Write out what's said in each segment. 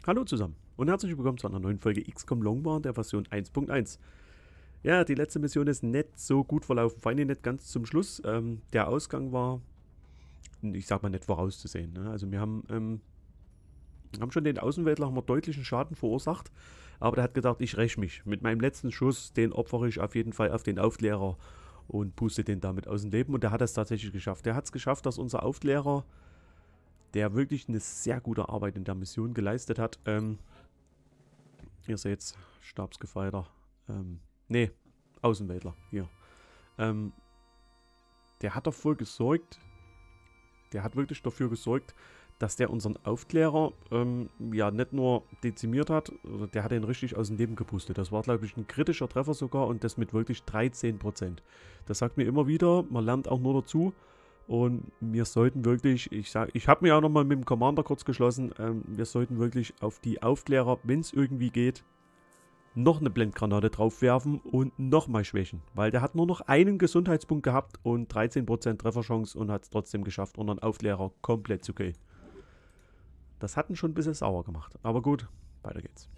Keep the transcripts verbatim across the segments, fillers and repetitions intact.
Hallo zusammen und herzlich willkommen zu einer neuen Folge X COM Long War der Version eins Punkt eins. Ja, die letzte Mission ist nicht so gut verlaufen, vor allem nicht ganz zum Schluss. Ähm, der Ausgang war, ich sag mal, nicht vorauszusehen. Ne? Also wir haben, ähm, haben schon den Außenweltler haben wir deutlichen Schaden verursacht, aber der hat gedacht, ich räche mich. Mit meinem letzten Schuss, den opfere ich auf jeden Fall auf den Aufklärer und puste den damit aus dem Leben. Und der hat es tatsächlich geschafft. Der hat es geschafft, dass unser Aufklärer, der wirklich eine sehr gute Arbeit in der Mission geleistet hat, ähm, ihr seht Stabsgefeiter, ähm, nee, Außenweltler, hier. Ähm, der hat dafür gesorgt, der hat wirklich dafür gesorgt, dass der unseren Aufklärer, ähm, ja, nicht nur dezimiert hat, der hat ihn richtig aus dem Leben gepustet. Das war, glaube ich, ein kritischer Treffer sogar und das mit wirklich dreizehn Prozent. Das sagt mir immer wieder, man lernt auch nur dazu. Und wir sollten wirklich, ich sage, ich habe mir auch nochmal mit dem Commander kurz geschlossen, ähm, wir sollten wirklich auf die Aufklärer, wenn es irgendwie geht, noch eine Blendgranate drauf werfen und nochmal schwächen. Weil der hat nur noch einen Gesundheitspunkt gehabt und dreizehn Prozent Trefferchance und hat es trotzdem geschafft, unseren Aufklärer komplett zu killen. Das hat ihn schon ein bisschen sauer gemacht. Aber gut, weiter geht's.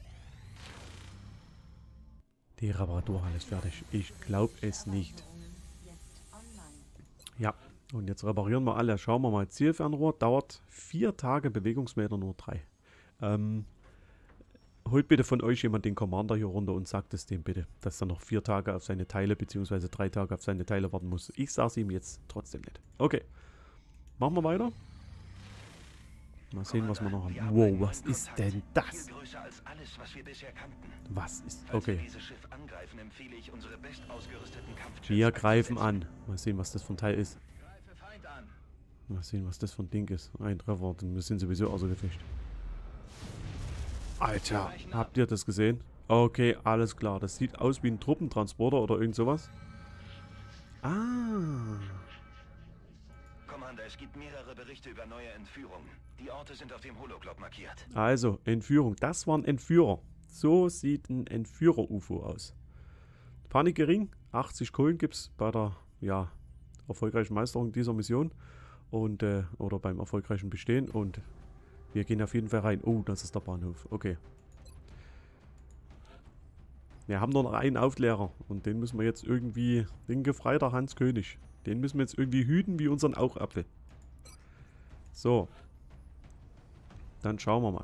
Die Reparaturhalle ist fertig. Ich glaube es nicht. Ja. Und jetzt reparieren wir alle. Schauen wir mal. Zielfernrohr dauert vier Tage, Bewegungsmeter nur drei. Ähm, holt bitte von euch jemand den Commander hier runter und sagt es dem bitte, dass er noch vier Tage auf seine Teile, beziehungsweise drei Tage auf seine Teile warten muss. Ich sage es ihm jetzt trotzdem nicht. Okay. Machen wir weiter. Mal sehen, was wir noch haben. Wow, was ist denn das? Was ist... Okay. Wir greifen an. Mal sehen, was das für ein Teil ist. Mal sehen, was das für ein Ding ist. Ein Treffer, dann wir sind sowieso außer Gefecht. Alter, habt ihr das gesehen? Okay, alles klar. Das sieht aus wie ein Truppentransporter oder irgend sowas. Ah. Commander, es gibt mehrere Berichte über neue Entführungen. Die Orte sind auf dem Hologlob markiert. Also, Entführung. Das war ein Entführer. So sieht ein Entführer-U F O aus. Panik gering. achtzig Kohlen gibt es bei der, ja, erfolgreichen Meisterung dieser Mission. Und, äh, oder beim erfolgreichen Bestehen. Und wir gehen auf jeden Fall rein. Oh, das ist der Bahnhof. Okay. Wir haben nur noch einen Aufklärer. Und den müssen wir jetzt irgendwie... Den Gefreiter Hans König. Den müssen wir jetzt irgendwie hüten wie unseren Augapfel. So. Dann schauen wir mal.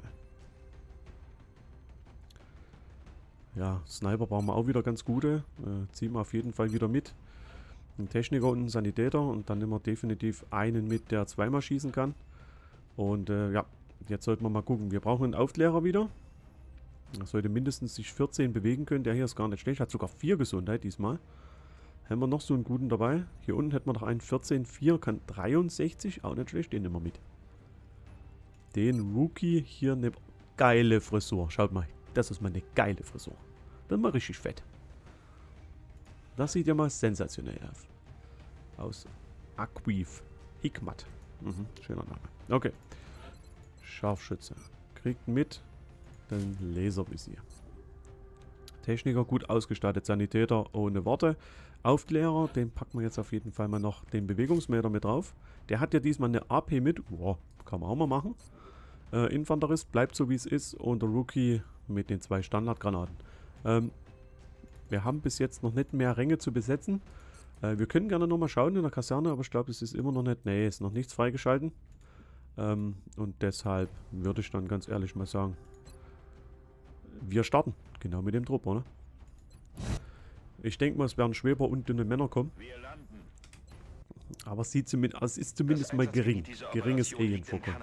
Ja, Sniper brauchen wir auch wieder ganz gute. Äh, ziehen wir auf jeden Fall wieder mit. Ein Techniker und ein Sanitäter. Und dann nehmen wir definitiv einen mit, der zweimal schießen kann. Und äh, ja, jetzt sollten wir mal gucken. Wir brauchen einen Aufklärer wieder. Er sollte mindestens sich vierzehn bewegen können. Der hier ist gar nicht schlecht. Hat sogar vier Gesundheit diesmal. Haben wir noch so einen guten dabei. Hier unten hätten wir noch einen vierzehn vier, kann dreiundsechzig. Auch nicht schlecht, den nehmen wir mit. Den Rookie hier eine geile Frisur. Schaut mal, das ist mal eine geile Frisur. Das ist mal richtig fett. Das sieht ja mal sensationell aus. Aus Aquif. Hikmat. Mhm, schöner Name. Okay. Scharfschütze. Kriegt mit den Laservisier. Techniker gut ausgestattet. Sanitäter ohne Worte. Aufklärer, den packen wir jetzt auf jeden Fall mal noch den Bewegungsmeter mit drauf. Der hat ja diesmal eine A P mit. Wow, kann man auch mal machen. Äh, Infanterist bleibt so wie es ist. Und der Rookie mit den zwei Standardgranaten. Ähm, wir haben bis jetzt noch nicht mehr Ränge zu besetzen. Äh, wir können gerne nochmal schauen in der Kaserne, aber ich glaube, es ist immer noch nicht. Nee, ist noch nichts freigeschalten. Ähm, und deshalb würde ich dann ganz ehrlich mal sagen, wir starten. Genau mit dem Trupp, oder? Ich denke mal, es werden Schweber und dünne Männer kommen. Aber es, sieht zumindest, es ist zumindest mal gering. Geringes Alien-Vorkommen.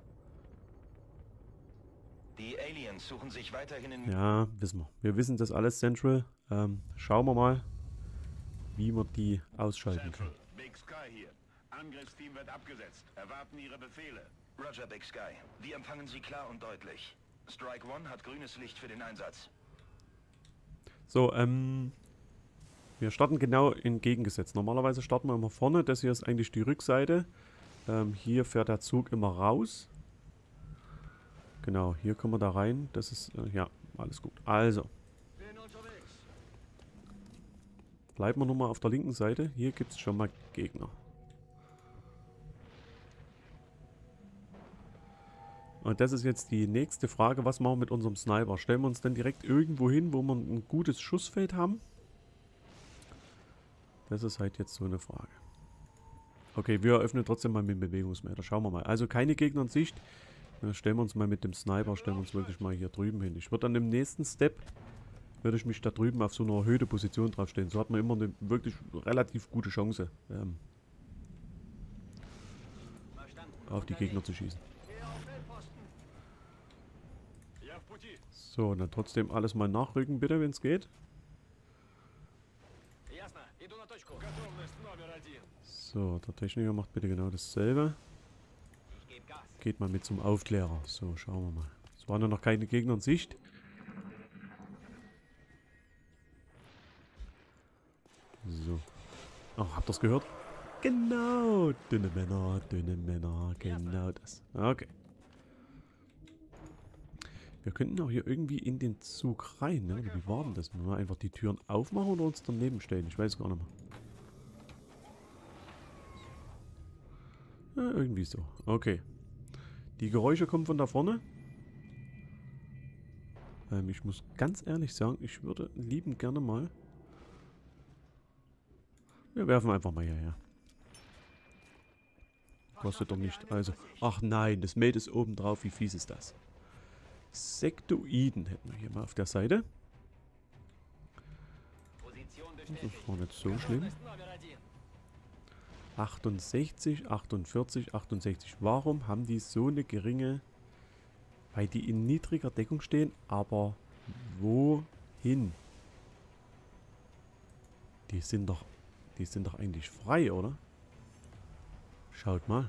Die Aliens suchen sich weiterhin in... Ja, wissen wir. Wir wissen das alles, Central. Ähm, schauen wir mal, wie wir die ausschalten können. Big Sky hier. Angriffsteam wird abgesetzt. Erwarten Ihre Befehle. Roger, Big Sky. Wir empfangen Sie klar und deutlich. Strike One hat grünes Licht für den Einsatz. So, ähm... wir starten genau entgegengesetzt. Normalerweise starten wir immer vorne. Das hier ist eigentlich die Rückseite. Ähm, hier fährt der Zug immer raus. Genau, hier kommen wir da rein. Das ist, äh, ja, alles gut. Also. Bleiben wir nochmal auf der linken Seite. Hier gibt es schon mal Gegner. Und das ist jetzt die nächste Frage. Was machen wir mit unserem Sniper? Stellen wir uns dann direkt irgendwo hin, wo wir ein gutes Schussfeld haben? Das ist halt jetzt so eine Frage. Okay, wir eröffnen trotzdem mal mit dem Bewegungsmelder. Schauen wir mal. Also keine Gegner in Sicht. Dann stellen wir uns mal mit dem Sniper, stellen wir uns wirklich mal hier drüben hin. Ich würde dann im nächsten Step, würde ich mich da drüben auf so einer erhöhte Position draufstellen. So hat man immer eine wirklich relativ gute Chance, ähm, auf die Gegner zu schießen. So, dann trotzdem alles mal nachrücken, bitte, wenn es geht. So, der Techniker macht bitte genau dasselbe. Geht mal mit zum Aufklärer. So, schauen wir mal. Es waren ja noch keine Gegner in Sicht. So. Oh, habt ihr es gehört? Genau, dünne Männer, dünne Männer, genau das. Okay. Wir könnten auch hier irgendwie in den Zug rein, ne? Oder wie war denn das? Müssen wir einfach die Türen aufmachen oder uns daneben stellen? Ich weiß gar nicht mehr. Ja, irgendwie so. Okay. Die Geräusche kommen von da vorne. Ähm, ich muss ganz ehrlich sagen, ich würde liebend gerne mal... Wir werfen einfach mal hierher. Kostet doch nicht. Also, ach nein, das Mate ist oben drauf. Wie fies ist das? Sektoiden hätten wir hier mal auf der Seite. Das war nicht so schlimm. achtundsechzig, achtundvierzig, achtundsechzig. Warum haben die so eine geringe... Weil die in niedriger Deckung stehen, aber wohin? Die sind doch... Die sind doch eigentlich frei, oder? Schaut mal.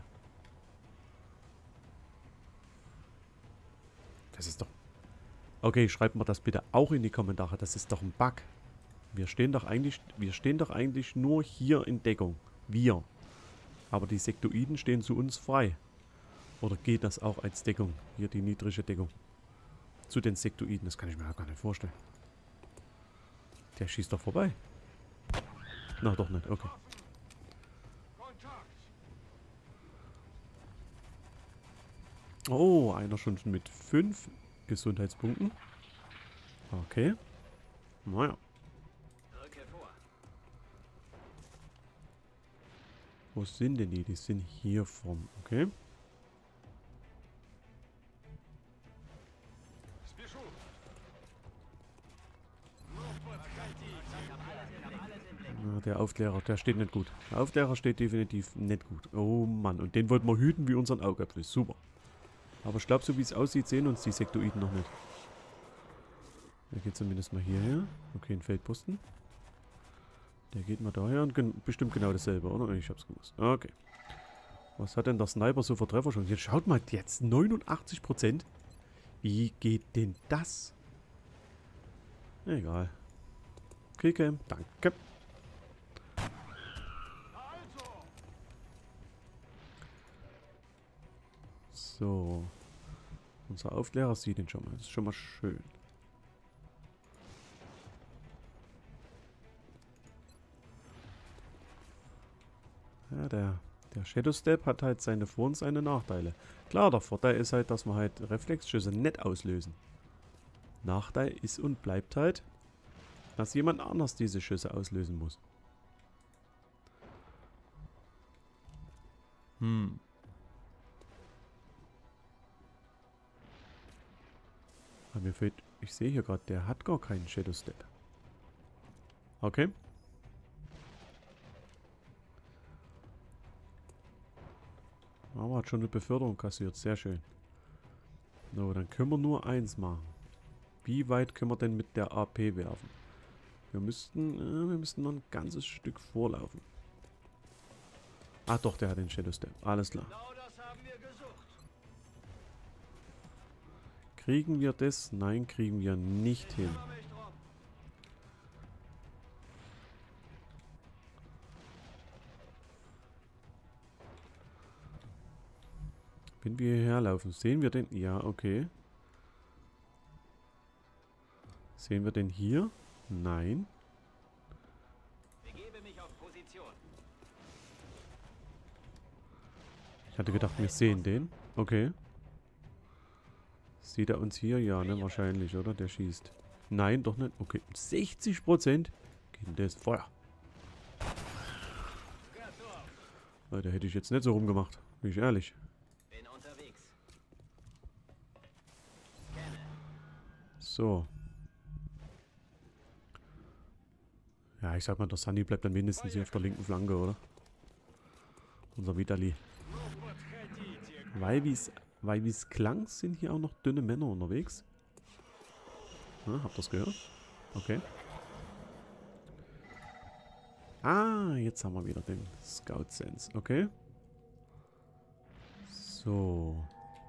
Das ist doch... Okay, schreibt mir das bitte auch in die Kommentare. Das ist doch ein Bug. Wir stehen doch eigentlich... Wir stehen doch eigentlich nur hier in Deckung. Wir. Aber die Sektoiden stehen zu uns frei. Oder geht das auch als Deckung? Hier die niedrige Deckung. Zu den Sektoiden. Das kann ich mir ja gar nicht vorstellen. Der schießt doch vorbei. Na, doch nicht. Okay. Oh, einer schon mit fünf Gesundheitspunkten. Okay. Naja. Wo sind denn die? Die sind hier vorn. Okay. Na, der Aufklärer, der steht nicht gut. Der Aufklärer steht definitiv nicht gut. Oh Mann, und den wollten wir hüten wie unseren Augapfel. Super. Aber ich glaube, so wie es aussieht, sehen uns die Sektoiden noch nicht. Der geht zumindest mal hierher. Okay, ein Feldposten. Der geht mal daher und gen bestimmt genau dasselbe, oder? Ich hab's gewusst. Okay. Was hat denn der Sniper so für Treffer schon? Jetzt schaut mal, jetzt neunundachtzig Prozent. Wie geht denn das? Egal. Klicke, danke. So. Unser Aufklärer sieht ihn schon mal. Das ist schon mal schön. Ja, der, der Shadow Step hat halt seine Vor- und seine Nachteile. Klar, der Vorteil ist halt, dass wir halt Reflexschüsse nicht auslösen. Nachteil ist und bleibt halt, dass jemand anders diese Schüsse auslösen muss. Hm. Aber mir fehlt, ich sehe hier gerade, der hat gar keinen Shadow Step. Okay. Aber hat schon eine Beförderung kassiert. Sehr schön. So, dann können wir nur eins machen. Wie weit können wir denn mit der A P werfen? Wir müssten, äh, wir müssten noch ein ganzes Stück vorlaufen. Ah doch, der hat den Shadow Step. Alles klar. Kriegen wir das? Nein, kriegen wir nicht hin. Wenn wir hierher laufen, sehen wir den? Ja, okay. Sehen wir den hier? Nein. Ich hatte gedacht, wir sehen den. Okay. Sieht er uns hier? Ja, ne? Wahrscheinlich, oder? Der schießt. Nein, doch nicht. Okay, sechzig Prozent. Geht denn das? Feuer. Da hätte ich jetzt nicht so rumgemacht. Bin ich ehrlich. Bin unterwegs. So. Ja, ich sag mal, der Sunny bleibt dann mindestens hier auf der linken Flanke, oder? Unser Vitali. Weil wie's, weil wie's klang, sind hier auch noch dünne Männer unterwegs. Ja, habt ihr's gehört? Okay. Ah, jetzt haben wir wieder den Scout Sense. Okay. So.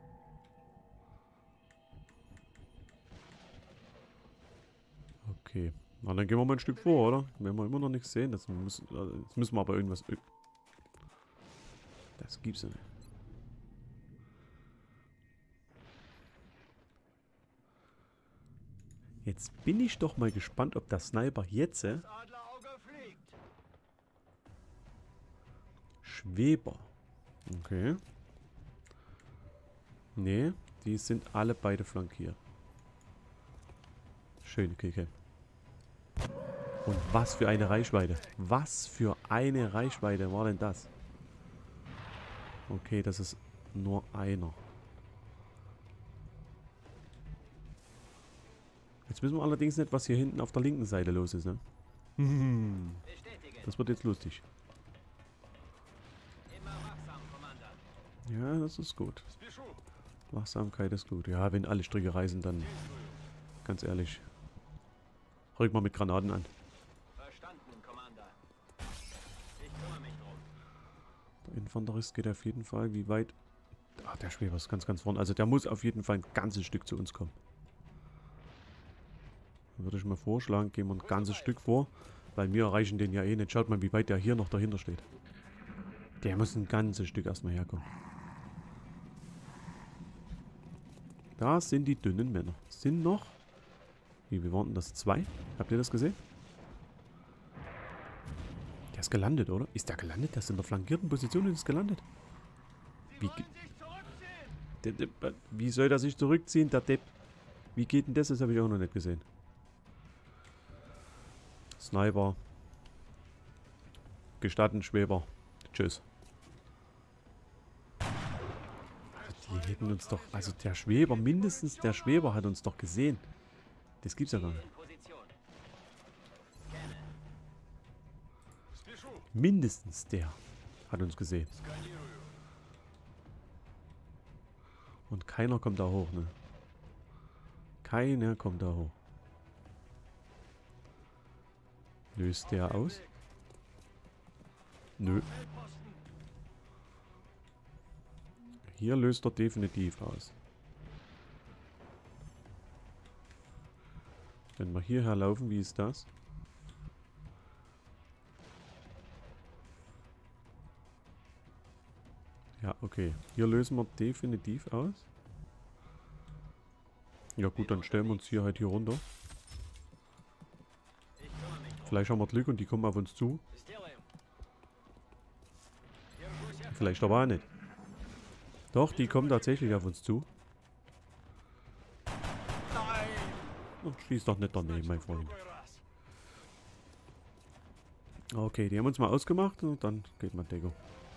Okay. Na, dann gehen wir mal ein Stück vor, oder? Wenn wir immer noch nichts sehen, das müssen, jetzt müssen wir aber irgendwas... Das gibt's ja nicht. Jetzt bin ich doch mal gespannt, ob der Sniper jetzt... Äh, Schweber. Okay. Nee, die sind alle beide flankiert. Schöne Kicke. Und was für eine Reichweite. Was für eine Reichweite war denn das? Okay, das ist nur einer. Jetzt wissen wir allerdings nicht, was hier hinten auf der linken Seite los ist, ne? Das wird jetzt lustig. Ja, das ist gut. Wachsamkeit ist gut. Ja, wenn alle Stricke reißen, dann... Ganz ehrlich. Rück mal mit Granaten an. Verstanden, Commander. Ich kümmere mich drum. Der Infanterist geht auf jeden Fall. Wie weit... Ach, der Schweber ist ganz, ganz vorne. Also der muss auf jeden Fall ein ganzes Stück zu uns kommen. Dann würde ich mal vorschlagen, gehen wir ein ganzes Stück vor. Weil wir erreichen den ja eh nicht. Schaut mal, wie weit der hier noch dahinter steht. Der muss ein ganzes Stück erstmal herkommen. Da sind die dünnen Männer. Sind noch... Wie, wie waren denn das? Zwei? Habt ihr das gesehen? Der ist gelandet, oder? Ist der gelandet? Der ist in der flankierten Position und ist gelandet. Wie, der, der, wie soll der sich zurückziehen, der Depp? Wie geht denn das? Das habe ich auch noch nicht gesehen. Sniper. Gestatten, Schweber. Tschüss. Die hätten uns doch... Also der Schweber, mindestens der Schweber hat uns doch gesehen. Das gibt's ja gar nicht. Mindestens der hat uns gesehen. Und keiner kommt da hoch, ne? Keiner kommt da hoch. Löst der aus? Nö. Hier löst er definitiv aus. Wenn wir hierher laufen, wie ist das? Ja, okay. Hier lösen wir definitiv aus. Ja gut, dann stellen wir uns hier halt hier runter. Vielleicht haben wir Glück und die kommen auf uns zu. Vielleicht aber auch nicht. Doch, die kommen tatsächlich auf uns zu. Und schieß doch nicht daneben, mein Freund. Okay, die haben uns mal ausgemacht und dann geht man Deko.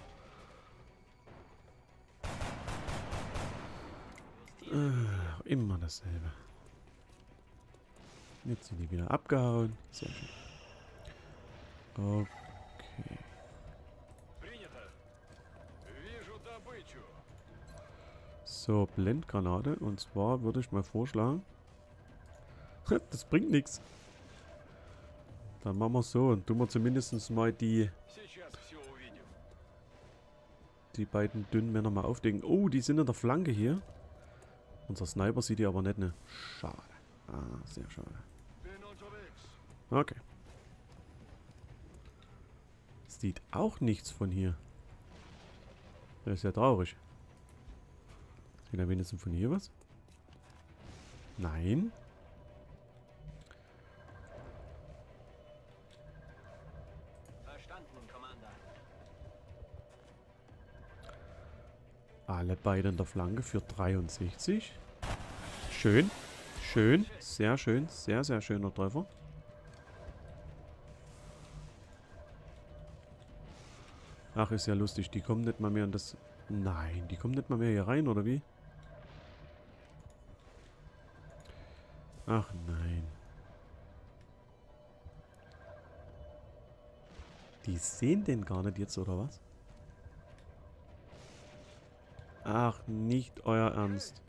Äh, immer dasselbe. Jetzt sind die wieder abgehauen. Sehr schön. Okay. So, Blendgranate. Und zwar würde ich mal vorschlagen. Das bringt nichts. Dann machen wir es so und tun wir zumindest mal die die beiden dünnen Männer mal aufdecken. Oh, die sind in der Flanke hier. Unser Sniper sieht die aber nicht, ne? Schade. Ah, sehr schade. Okay. Sieht auch nichts von hier. Das ist ja traurig. Sieht er wenigstens von hier was? Nein. Alle beide in der Flanke für dreiundsechzig. Schön. Schön. Sehr schön. Sehr, sehr schöner Treffer. Ach, ist ja lustig. Die kommen nicht mal mehr in das... Nein, die kommen nicht mal mehr hier rein, oder wie? Ach nein. Die sehen den gar nicht jetzt, oder was? Ach, nicht euer Ernst.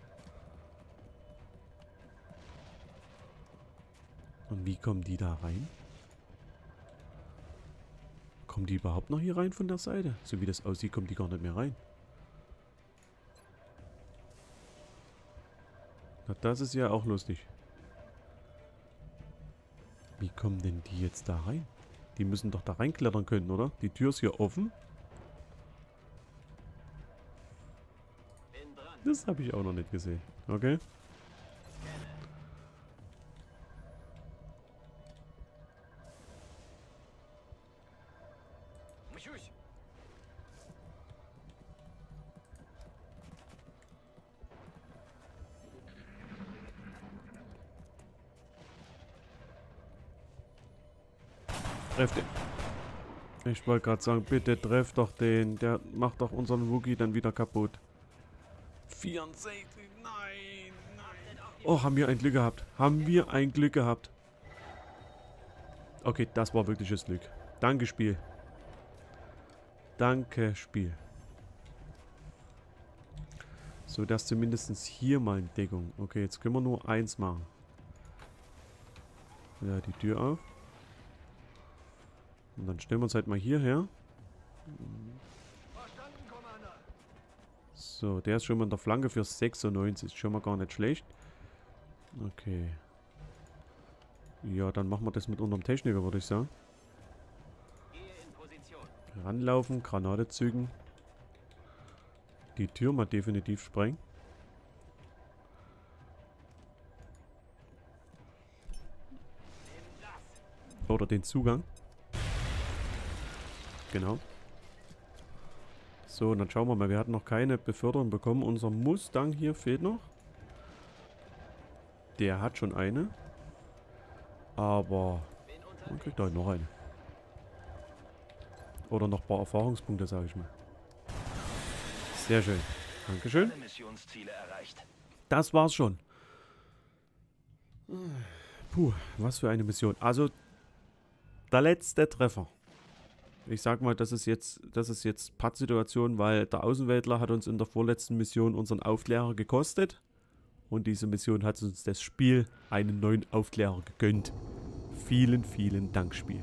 Und wie kommen die da rein? Kommen die überhaupt noch hier rein von der Seite? So wie das aussieht, kommen die gar nicht mehr rein. Na, das ist ja auch lustig. Wie kommen denn die jetzt da rein? Die müssen doch da reinklettern können, oder? Die Tür ist hier offen. Das habe ich auch noch nicht gesehen. Okay. Treff den. Ich wollte gerade sagen, bitte treff doch den. Der macht doch unseren Wookie dann wieder kaputt. vierundsechzig, nein, nein. Oh, haben wir ein Glück gehabt. Haben wir ein Glück gehabt. Okay, das war wirkliches Glück. Danke, Spiel. Danke, Spiel. So, das zumindest hier mal in Deckung. Okay, jetzt können wir nur eins machen. Ja, die Tür auf. Und dann stellen wir uns halt mal hierher. So, der ist schon mal in der Flanke für sechsundneunzig. Ist schon mal gar nicht schlecht. Okay. Ja, dann machen wir das mit unserem Techniker, würde ich sagen. Ranlaufen, Granate zügen. Die Tür mal definitiv sprengen. Oder den Zugang. Genau. So, und dann schauen wir mal. Wir hatten noch keine Beförderung bekommen. Unser Mustang hier fehlt noch. Der hat schon eine. Aber man kriegt da noch eine. Oder noch ein paar Erfahrungspunkte, sage ich mal. Sehr schön. Dankeschön. Das war's schon. Puh, was für eine Mission. Also, der letzte Treffer. Ich sag mal, das ist jetzt, das ist jetzt Pattsituation, weil der Außenweltler hat uns in der vorletzten Mission unseren Aufklärer gekostet. Und diese Mission hat uns das Spiel einen neuen Aufklärer gegönnt. Vielen, vielen Dank, Spiel.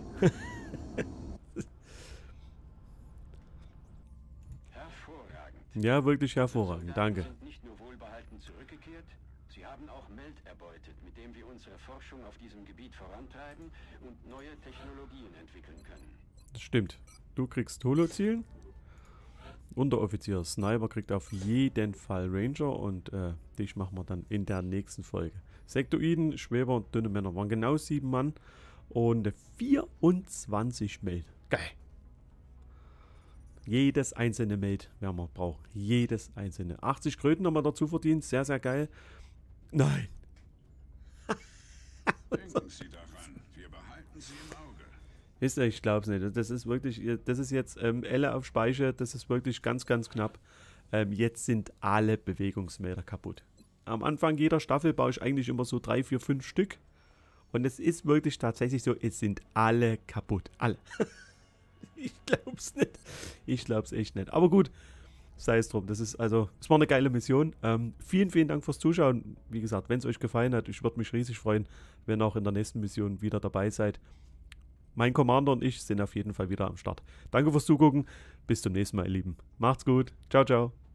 Hervorragend. Ja, wirklich hervorragend. Danke. Sind nicht nur wohlbehalten zurückgekehrt, sie haben auch Meld erbeutet, mit dem wir unsere Forschung auf diesem Gebiet vorantreiben und neue Technologien entwickeln können. Das stimmt. Du kriegst Holo-Zielen. Unteroffizier Sniper kriegt auf jeden Fall Ranger und äh, dich machen wir dann in der nächsten Folge. Sektoiden, Schwäber und dünne Männer waren genau sieben Mann und vierundzwanzig Meld. Geil. Jedes einzelne Meld werden wir brauchen. Jedes einzelne. achtzig Kröten haben wir dazu verdient. Sehr, sehr geil. Nein. Denken Sie daran, wir behalten Sie im Auge. Ist, ich glaub's nicht. Das ist wirklich, das ist jetzt ähm, Elle auf Speicher, das ist wirklich ganz, ganz knapp. Ähm, jetzt sind alle Bewegungsmelder kaputt. Am Anfang jeder Staffel baue ich eigentlich immer so drei, vier, fünf Stück. Und es ist wirklich tatsächlich so, es sind alle kaputt. Alle. Ich glaub's nicht. Ich glaub's echt nicht. Aber gut, sei es drum. Das ist also, es war eine geile Mission. Ähm, vielen, vielen Dank fürs Zuschauen. Wie gesagt, wenn es euch gefallen hat, ich würde mich riesig freuen, wenn ihr auch in der nächsten Mission wieder dabei seid. Mein Commander und ich sind auf jeden Fall wieder am Start. Danke fürs Zugucken. Bis zum nächsten Mal, ihr Lieben. Macht's gut. Ciao, ciao.